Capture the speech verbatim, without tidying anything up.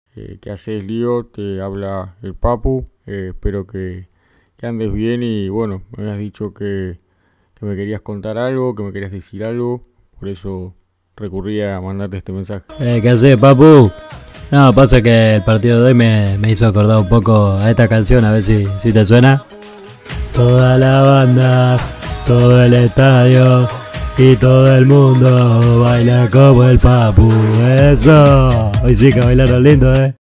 Eh, ¿qué haces, Lío? Te habla el Papu. Eh, espero que, que andes bien y bueno, me habías dicho que, que me querías contar algo, que me querías decir algo. Por eso recurrí a mandarte este mensaje. Eh, ¿Qué haces, papu? No, pasa que el partido de hoy me, me hizo acordar un poco a esta canción, a ver si, si te suena. Toda la banda, todo el estadio y todo el mundo baila como el papu. Eso, hoy sí que bailaron lindo, eh.